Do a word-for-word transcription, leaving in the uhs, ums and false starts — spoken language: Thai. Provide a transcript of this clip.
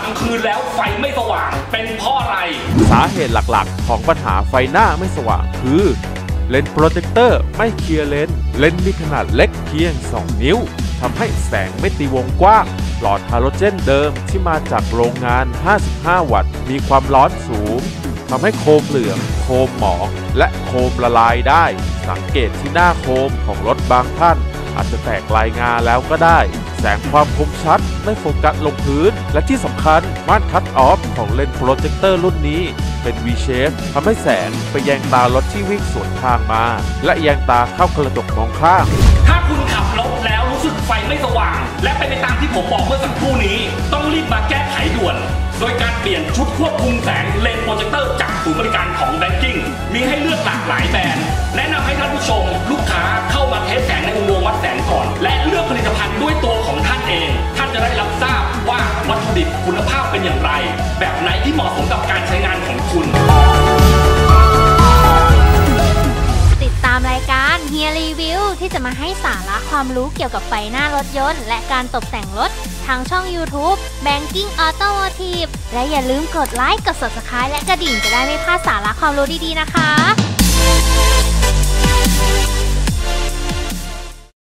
ลางคืนแล้วไฟไม่สว่างเป็นเพราะอะไรสาเหตุหลักๆของปัญหาไฟหน้าไม่สว่างคือเลนส์โปรเจคเตอร์ไม่เคลียร์เลนส์เลนส์มีขนาดเล็กเพียงสองนิ้วทำให้แสงไม่ตีวงกว้างหลอดฮาโลเจนเดิมที่มาจากโรงงานห้าสิบห้าวัตต์มีความร้อนสูงทำให้โคมเหลืองโคมหมองและโคมละลายได้สังเกตที่หน้าโคมของรถบางท่านอาจจะแตกลายงาแล้วก็ได้แสงความคมชัดไม่โฟกัสลงพื้นและที่สำคัญม่านคัตออฟของเลนส์โปรเจคเตอร์รุ่นนี้เป็น วี เชฟ ทำให้แสงไปแยงตารถที่วิ่งสวนทางมาและแยงตาเข้ากระจกมองข้างถ้าคุณขับรถแล้วรู้สึกไฟไม่สว่างและเป็นไปตามที่ผมบอกเมื่อสักครู่นี้ต้องรีบมาแก้ไขด่วนโดยการเปลี่ยนชุดควบคุมแสงเลนส์โปรเจคเตอร์จากศูนย์บริการของแบงกิ้งมีให้เลือกหลากหลายแบรนด์แนะนำให้ท่านผู้ชมลูกค้าเข้ามาเทสแสงในอุโมงค์วัดแสงก่อนและเลือกผลิตภัณฑ์ด้วยตัวของท่านเองท่านจะได้รับทราบว่าวัตถุดิบคุณภาพเป็นอย่างไรแบบไหนที่เหมาะสมกับการใช้งานของคุณติดตามรายการเฮียรีวิวที่จะมาให้สาระความรู้เกี่ยวกับไฟหน้ารถยนต์และการตกแต่งรถทางช่อง ยูทูบ Banking Automotive และอย่าลืมกดไลค์กด ซับสไครบ์ และกระดิ่งจะได้ไม่พลาดสาระความรู้ดีๆนะคะ